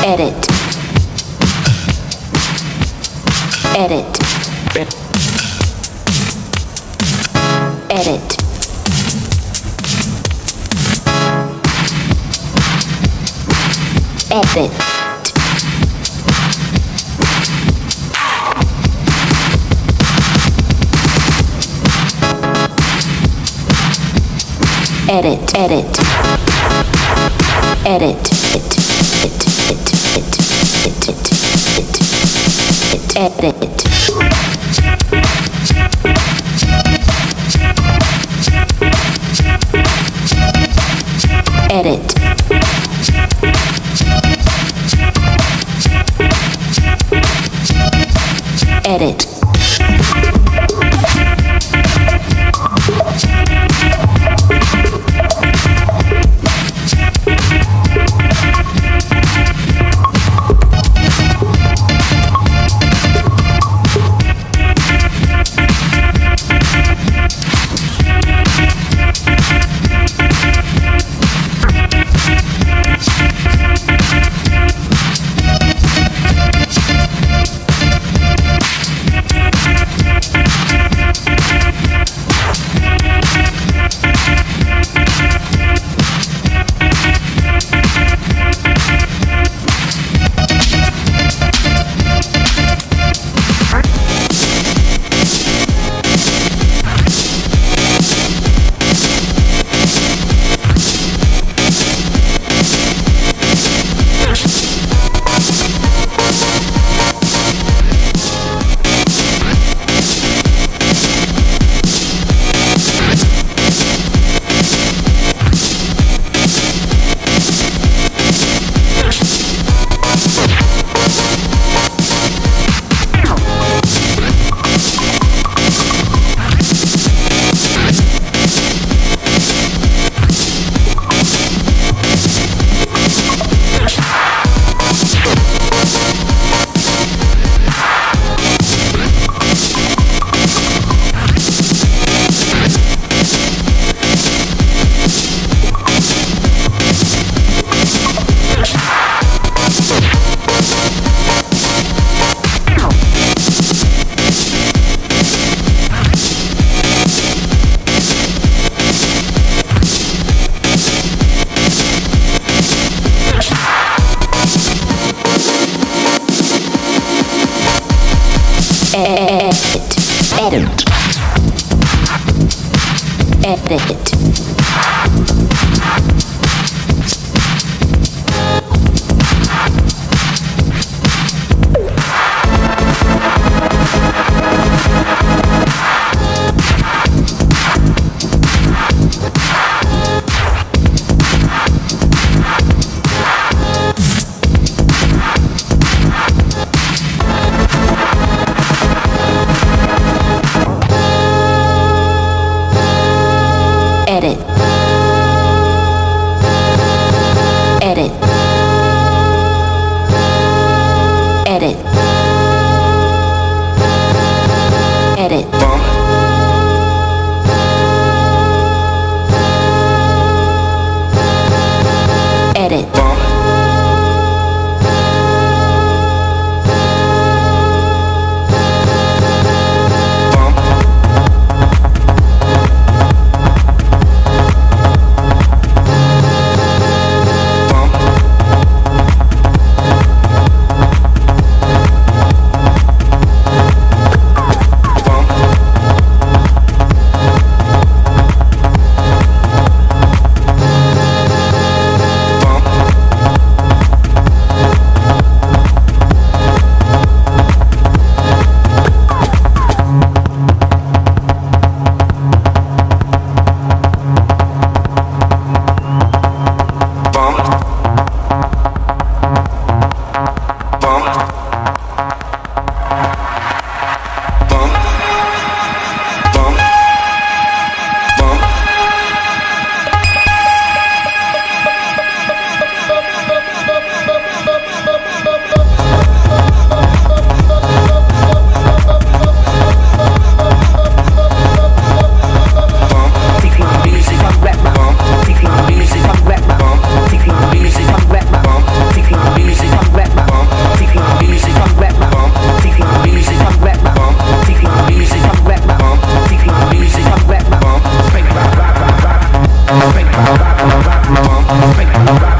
Edit. Edit. Edit. Edit. Edit. Edit. Edit. Edit. Edit. Edit. Edit. Edit. Edit.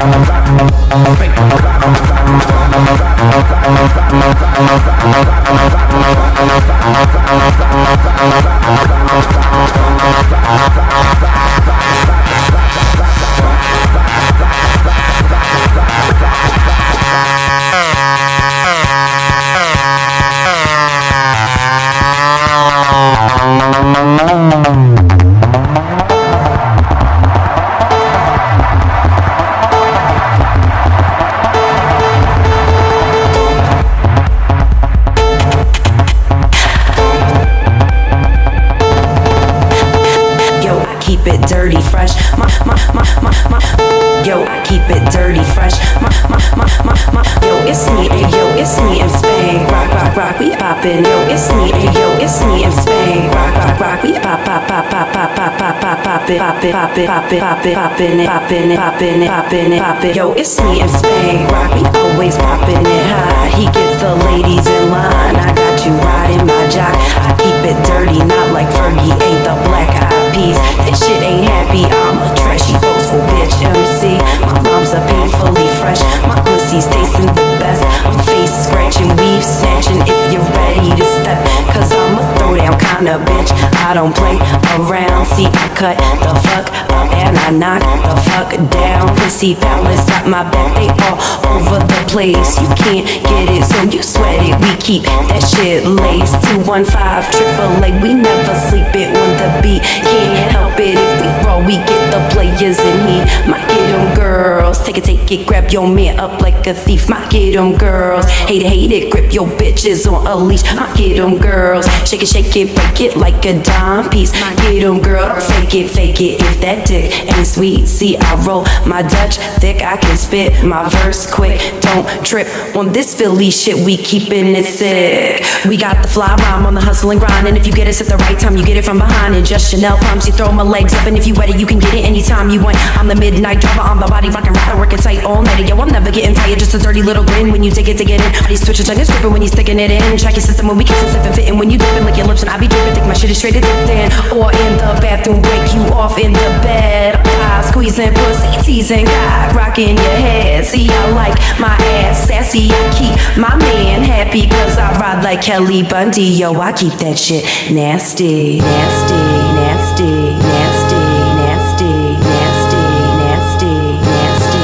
Yo, it's me and Spank Rock. We always popping it high. He gets the ladies in line. I got you riding my jock. I keep it dirty, not like Fergie ate the black eyed peas. This shit ain't happy. I'm a trashy, boastful bitch MC. My mom's a painfully fresh. My pussy's tasting the best. I'm face scratching, weave snatching. If you're ready to step, cause I'm a throwdown kinda bitch. I don't play around. See, I cut the fuck up and I knock the fuck down. Pussy palace got my back, they all over the place. You can't get it, so you sweat it. We keep that shit laced. 215 AAA, we never sleep it on the beat. Can't help it if we roll, we get the players in heat. Might get them girls, take it, grab your man up like a thief. Might get them girls, hate it, grip your bitches on a leash. Might get them girls, shake it, break it like a dime piece. Might get them girls, fake it, if that dick ain't sweet. See, I roll my Dutch thick, I can spit my verse quick. Don't trip on this Philly shit, we keepin' it sick. We got the fly rhyme on the hustle and grind, and if you get us at the right time, you get it from behind. And just Chanel pumps, you throw my legs up, and if you wet it, you can get it anytime you want. I'm the midnight driver, I'm the body rockin' rider, working tight all night. Yo, I'm never getting tired, just a dirty little grin when you take it to get in. Body switches on your stripper when you sticking it in. Check your system when we kiss and sip and fitting. When you dippin', lick your lips and I be drippin', think my shit is straight to dipped in. Or in the bathroom, break you off in the bed. Squeezing pussy, teasing, God, rocking your head. See, I like my ass sassy, I keep my man happy, cause I ride like Kelly Bundy. Yo, I keep that shit nasty, nasty, nasty, nasty, nasty, nasty, nasty, nasty,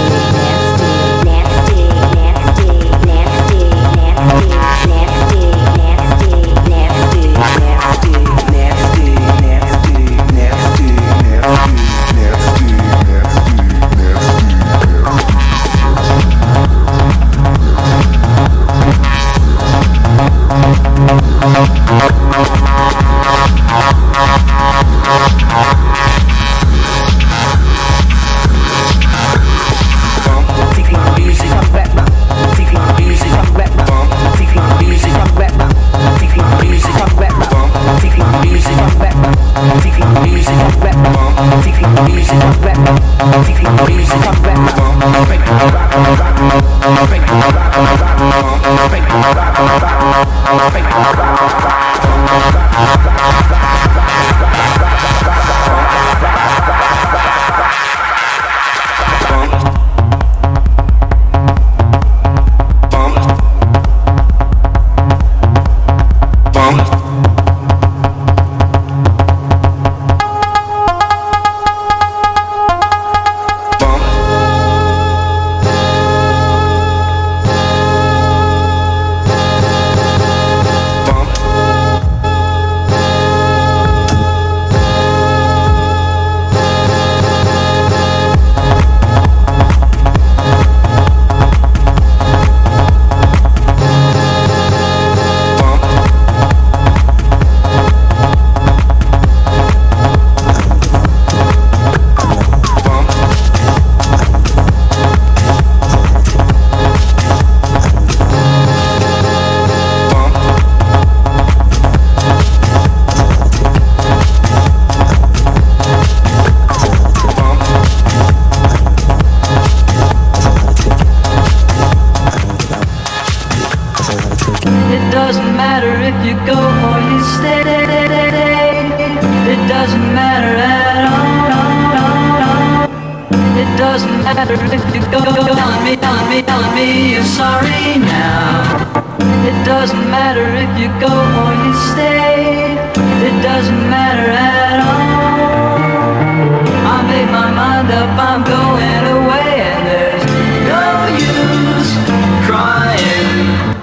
nasty, nasty, nasty, nasty, nasty, nasty, nasty, nasty, nasty, doesn't matter if you go telling me you're sorry now. It doesn't matter if you go or you stay. It doesn't matter at all. I made my mind up, I'm going away, and there's no use crying.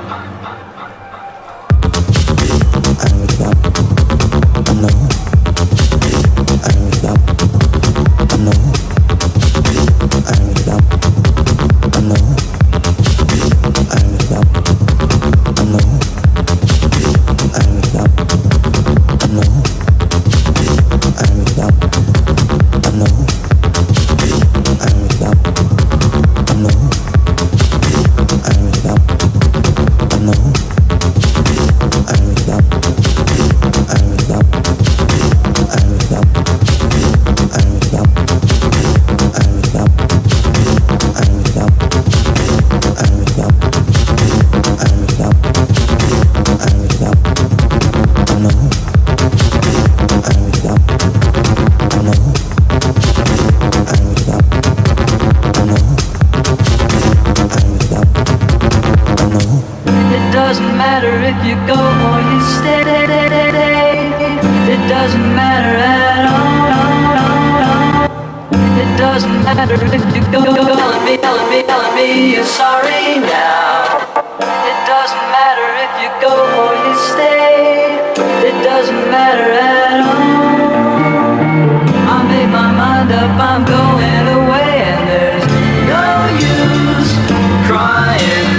Doesn't matter if you go or you stay. It doesn't matter at all. It doesn't matter if you go telling me you're sorry now. It doesn't matter if you go or you stay. It doesn't matter at all. I made my mind up, I'm going away, and there's no use crying.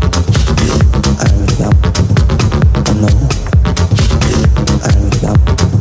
I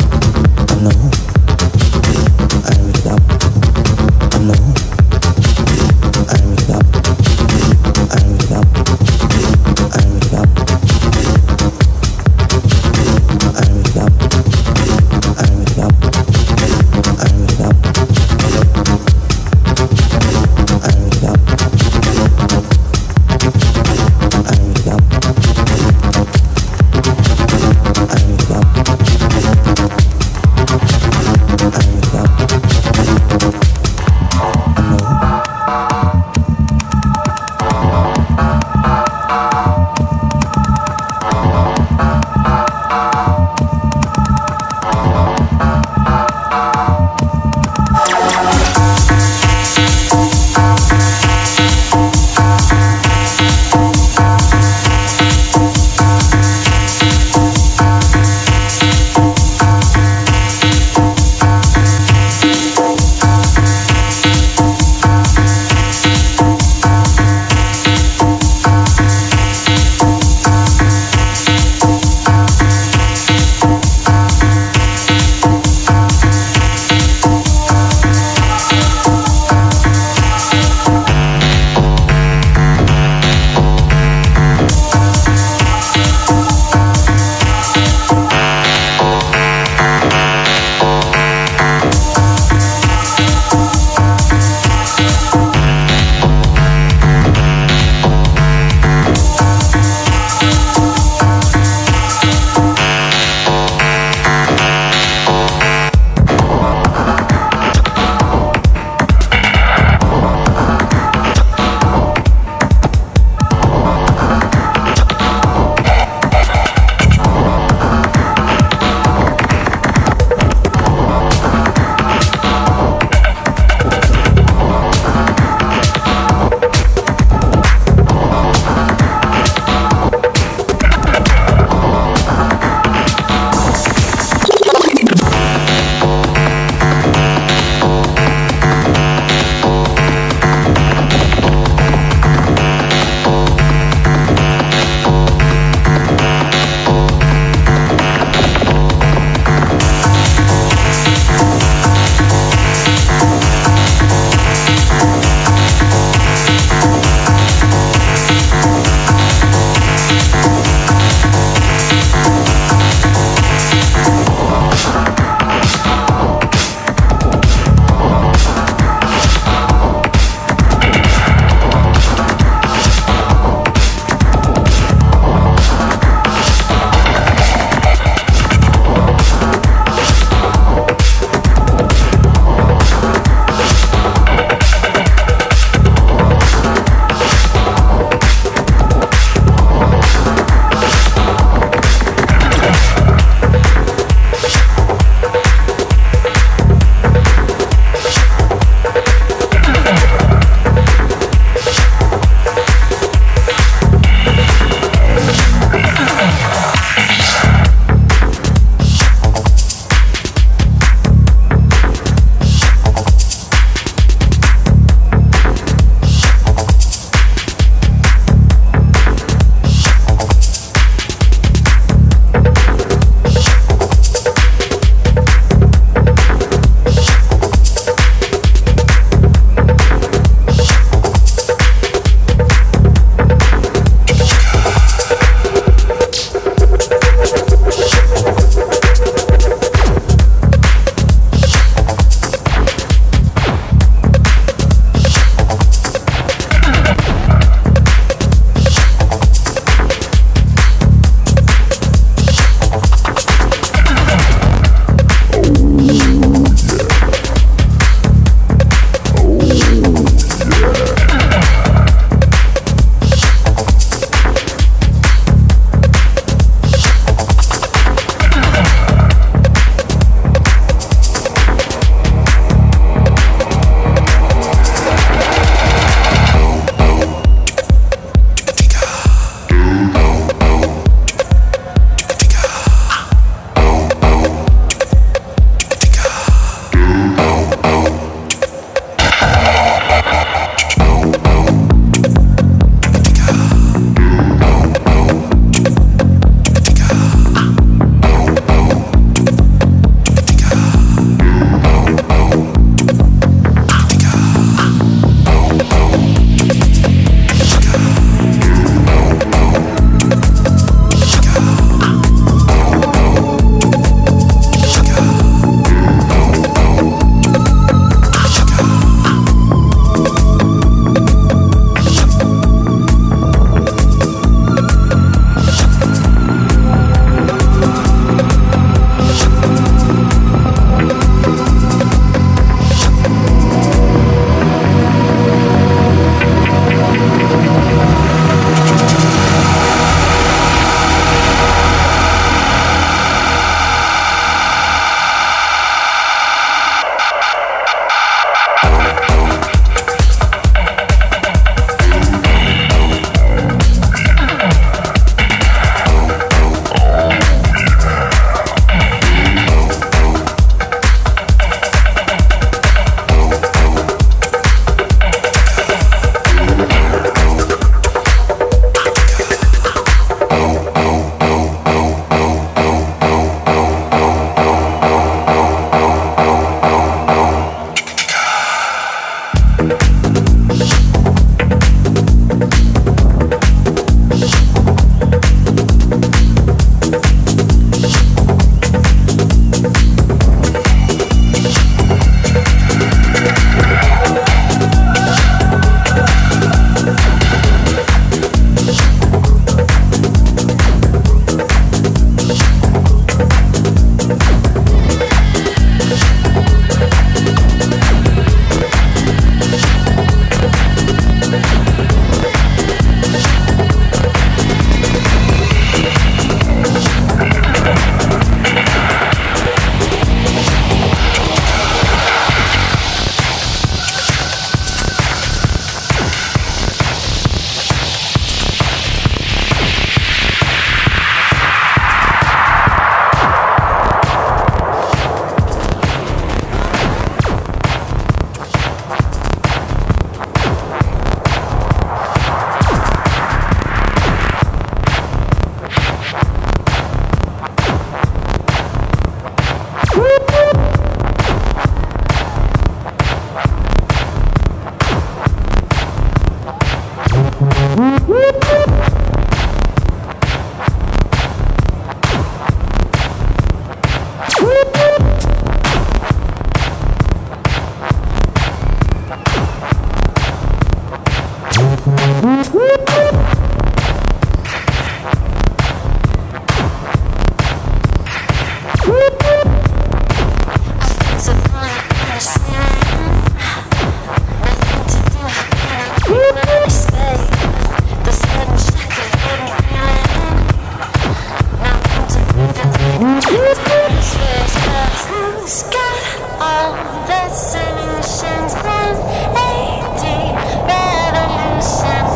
Destinations 180 revolutions.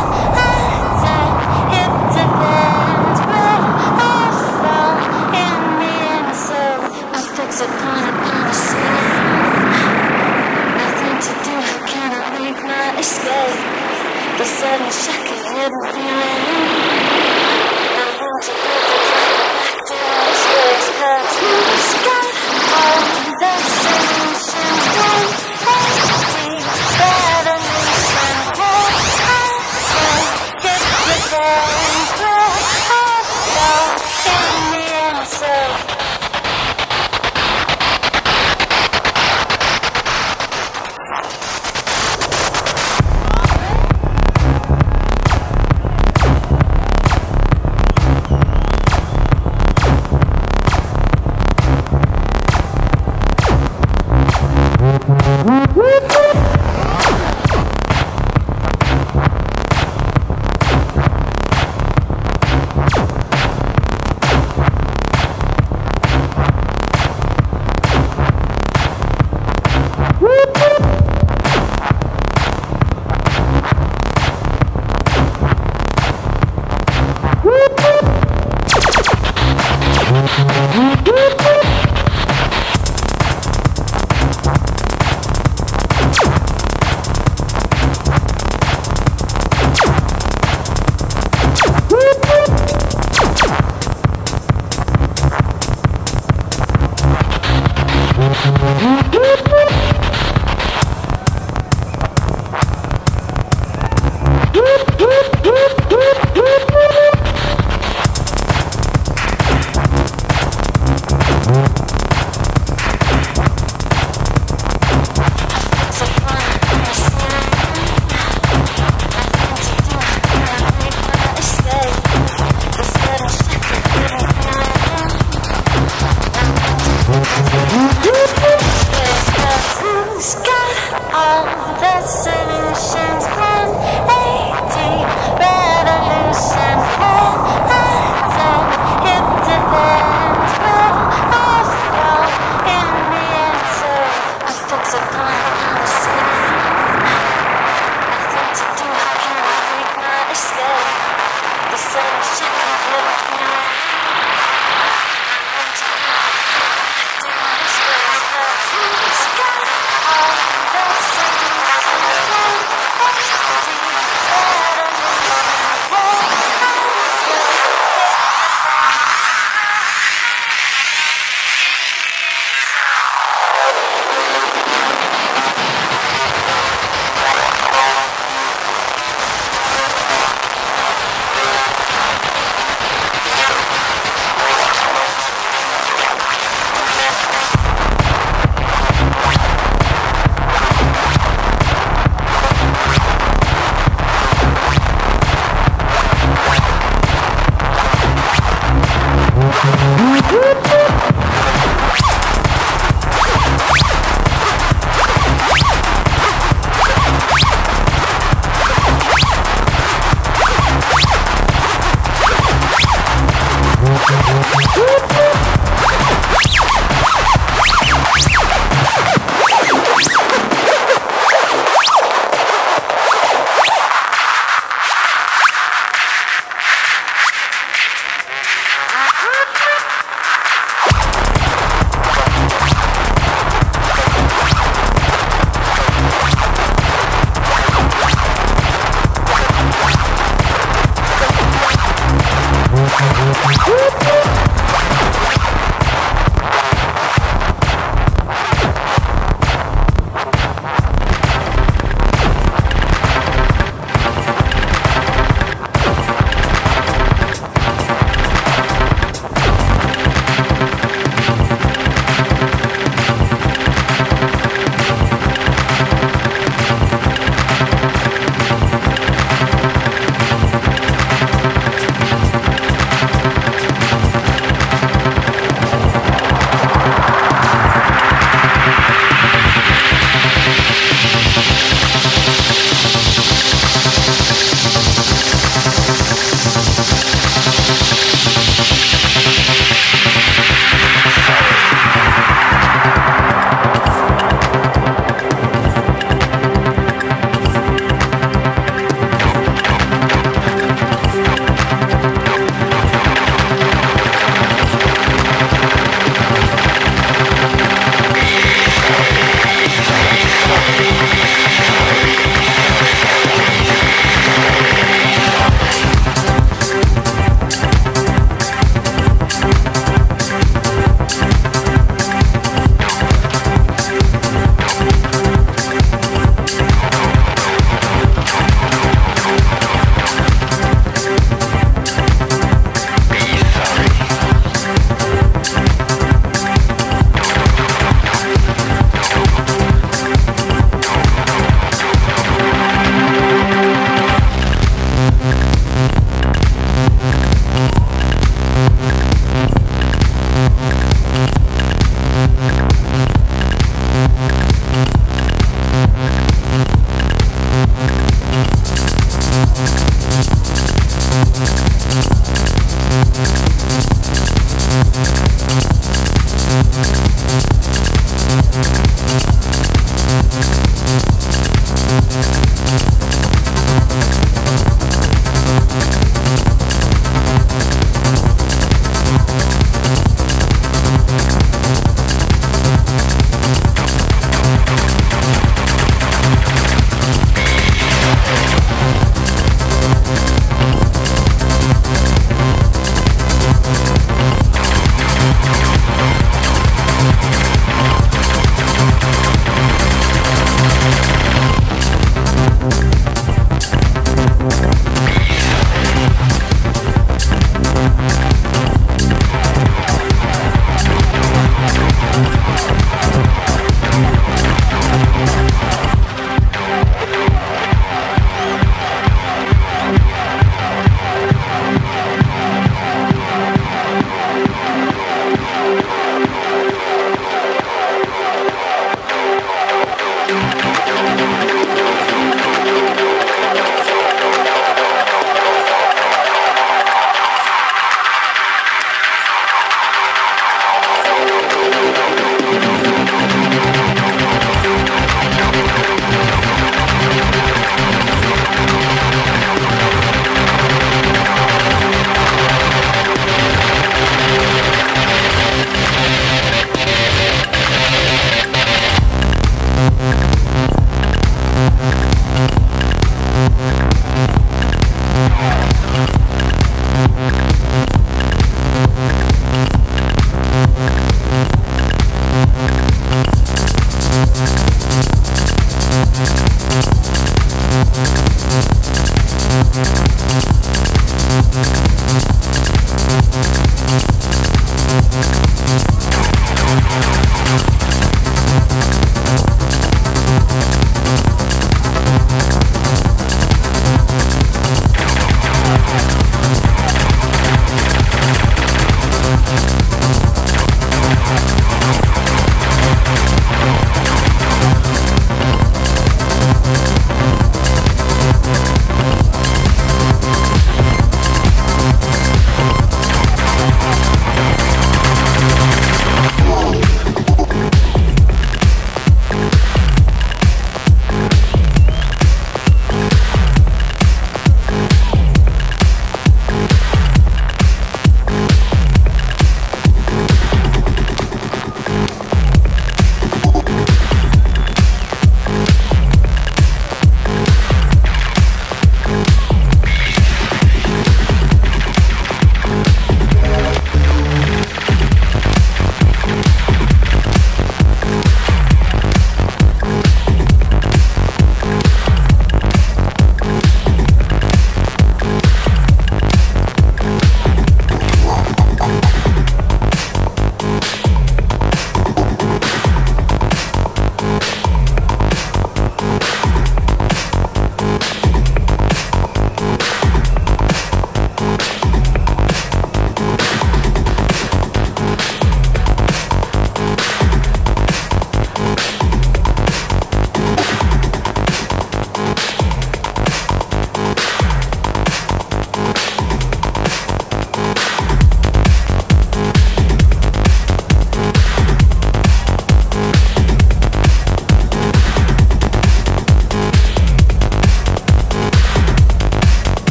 Hit the band where I fall in the end. So I fix upon it on the scene. Nothing to do, how can I make my escape? The sudden shocking hidden feeling. Nothing to do but drop back to the space. Cause who's got all the solutions? 180 revolutions. Hit the band where I fall in the end. So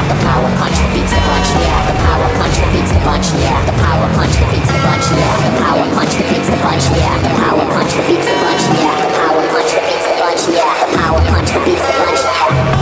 The power punch that beats the bunch, yeah. The power punch that beats the bunch, yeah. The power punch that beats the bunch, yeah. The power punch that beats the bunch, yeah. The power punch that beats the bunch, yeah. The power punch that beats the bunch, yeah. The power punch that beats the bunch, yeah.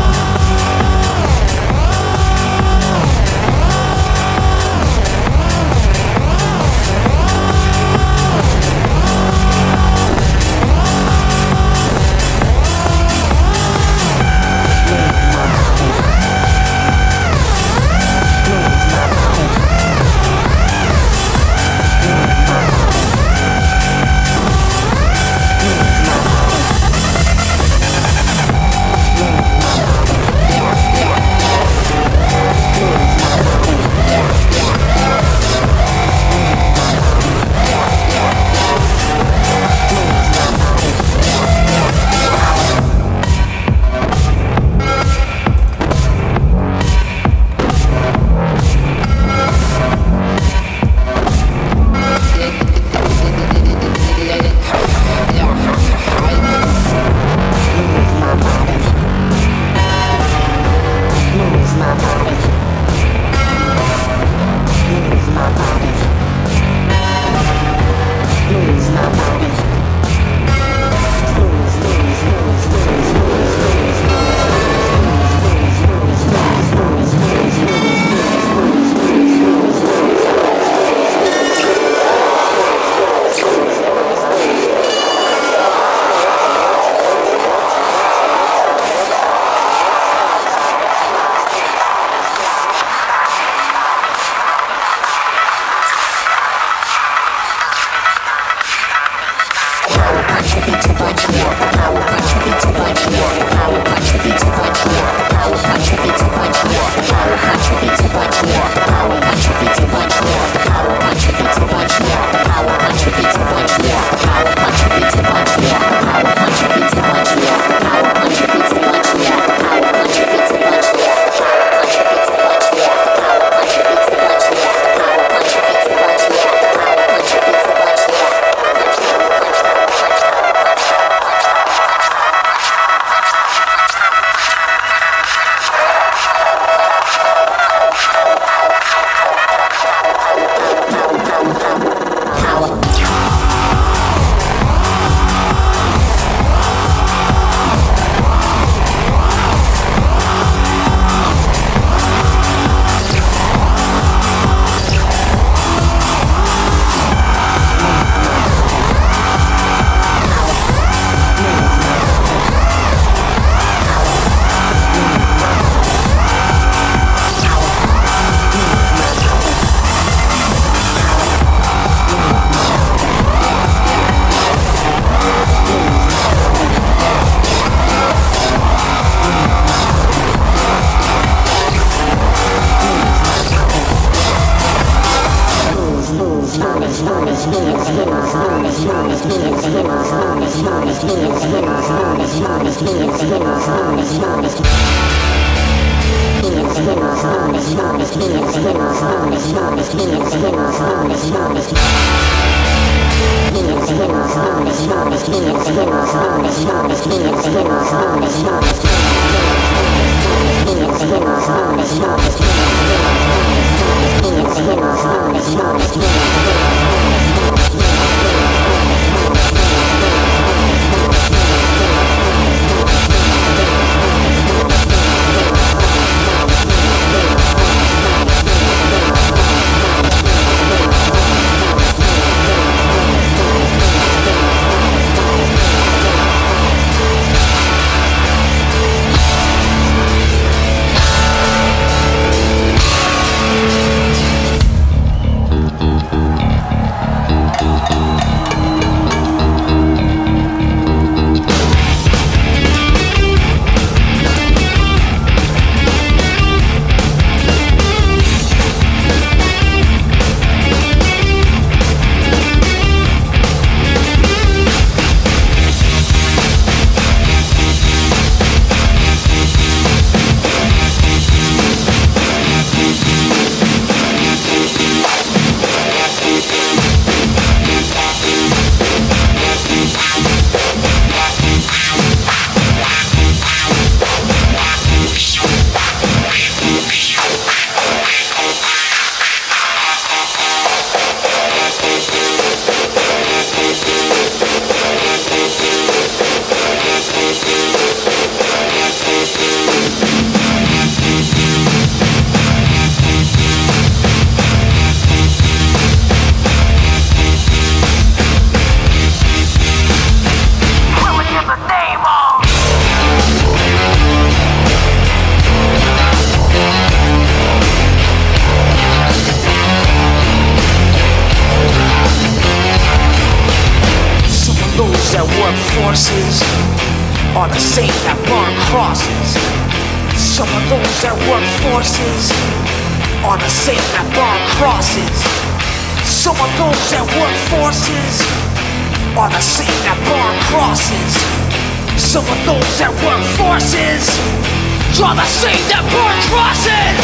forces are the same that burn crosses. Some of those that work forces are the same that burn crosses. Some of those that work forces are the same that burn crosses. Some of those that work forces are the same that burn crosses.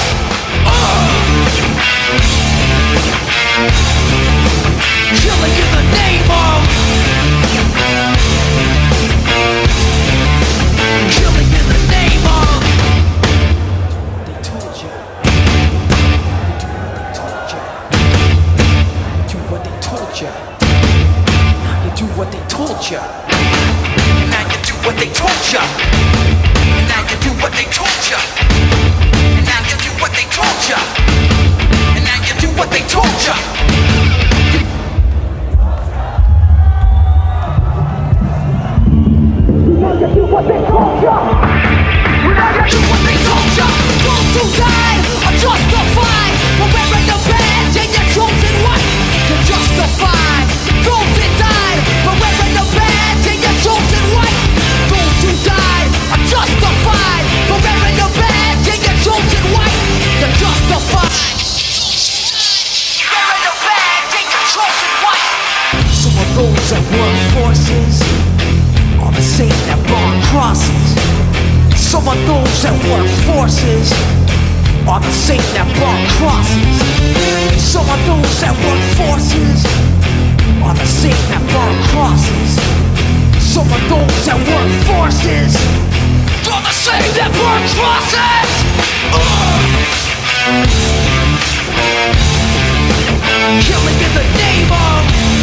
Killing in the name of. Killing in the name of. They told you. Do what they told you. Now you do what they told you. Now you do what they told you. Now you do what they told you. And now you do what they told you. And now you do what they told you. Now you do what they told you. Now you do what they told you. Those who died are justified for wearing the badge and your chosen one. You're justified. Those that died for wearing the badge and your chosen one. Those who died are justified for wearing the badge and your chosen one. You're justified. Wearing the badge and your chosen one. Some of those that work forces are the same that burn crosses. Some of those that work forces are the same that burn crosses. Some of those that work forces are the same that burn crosses. Some of those that work forces are the same that burn crosses. Killing in the name of.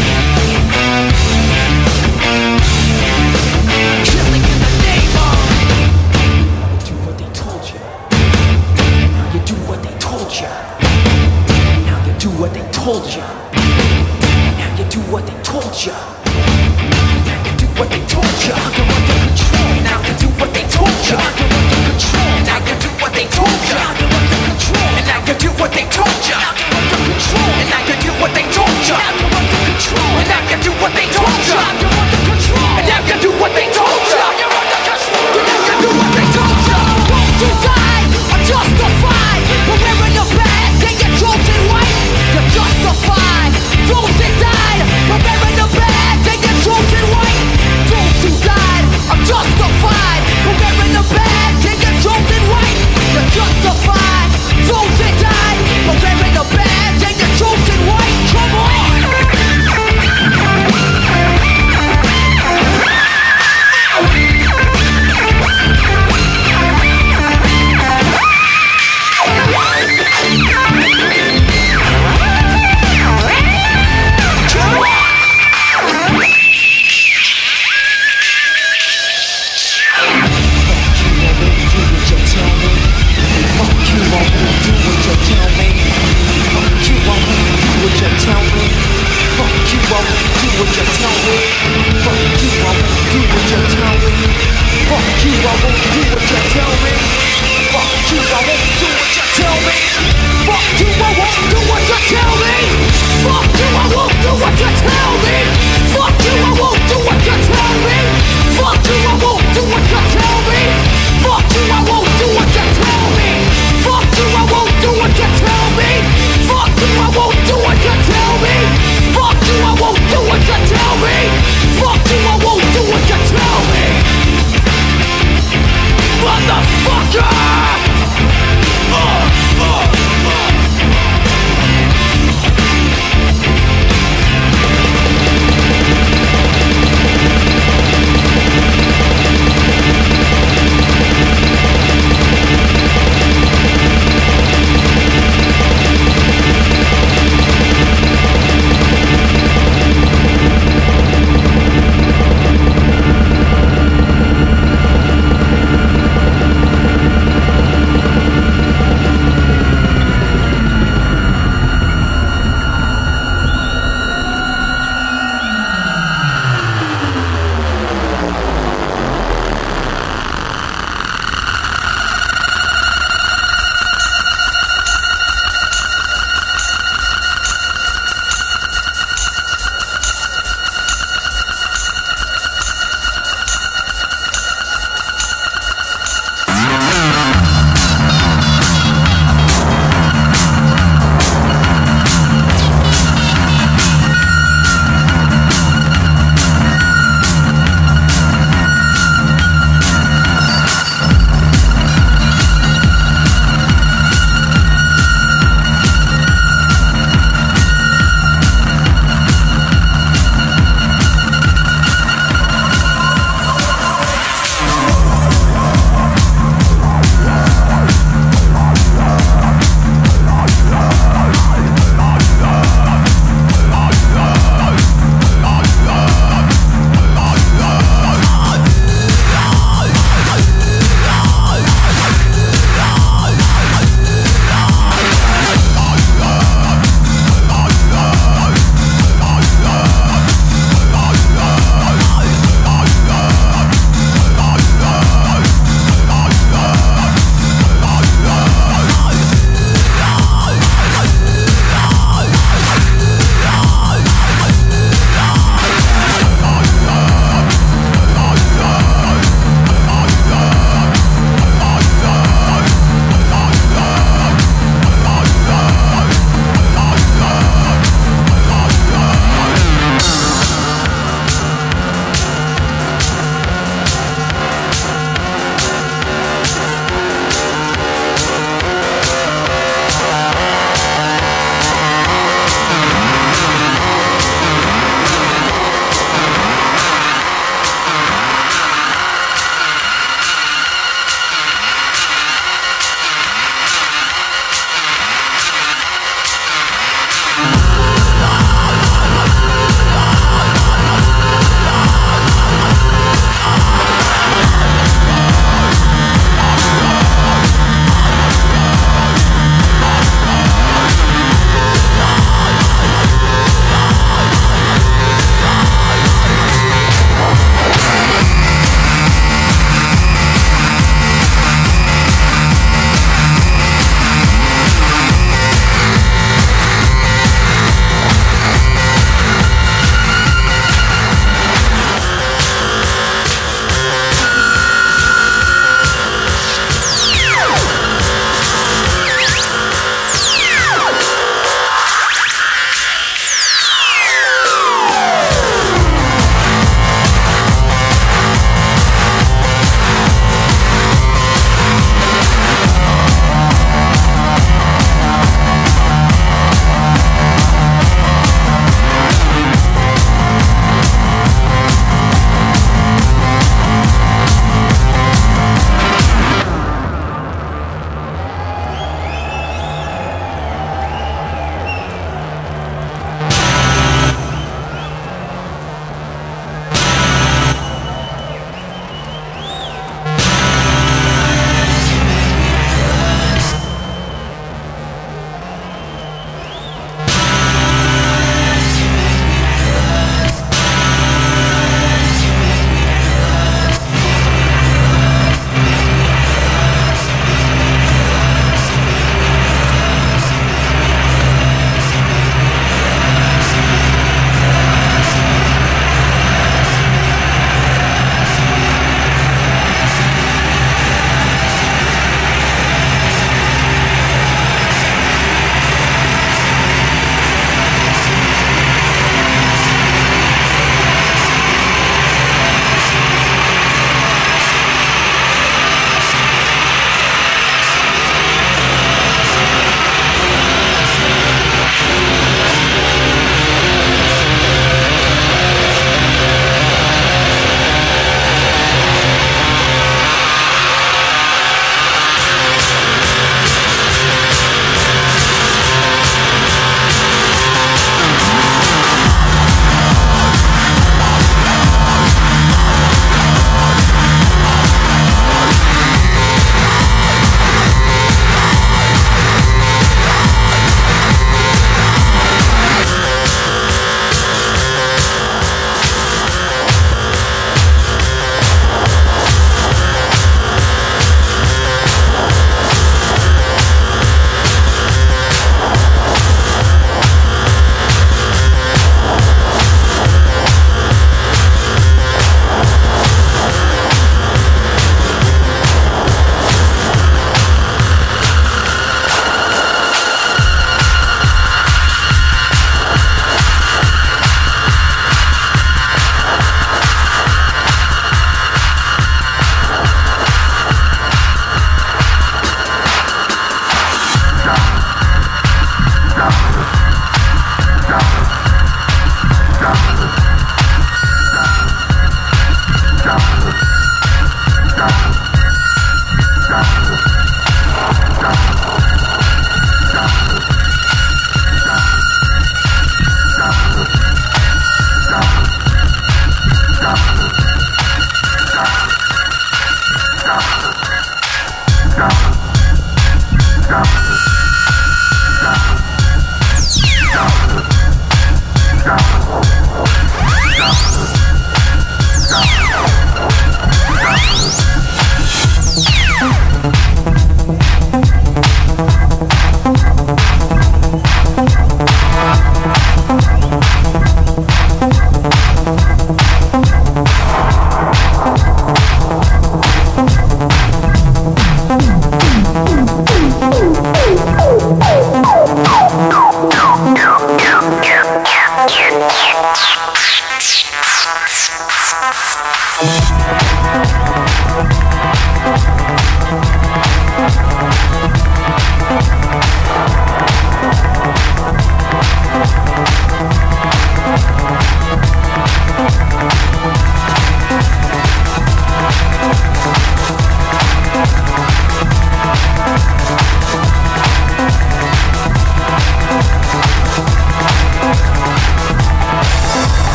Killing in the name of. You do what they told you. Now you do what they told you. Now you do what they told you. Now you do what they told you. Now you do what they told you. You're under control. Now you do what they told you. You're under control. Now you do what they told you. You're under control. And now you do what they told you. You're under control. And now you do what they told you. You're under control. And now you do what they told you. You're under control. And now you do what they told you. You're under control. And now you do what they told you. Those who died are justified for wearing the badge and your chosen one. You're justified. Those that died for wearing the badge and your chosen one. Those who died are justified for wearing the badge and your chosen one. You're justified. Those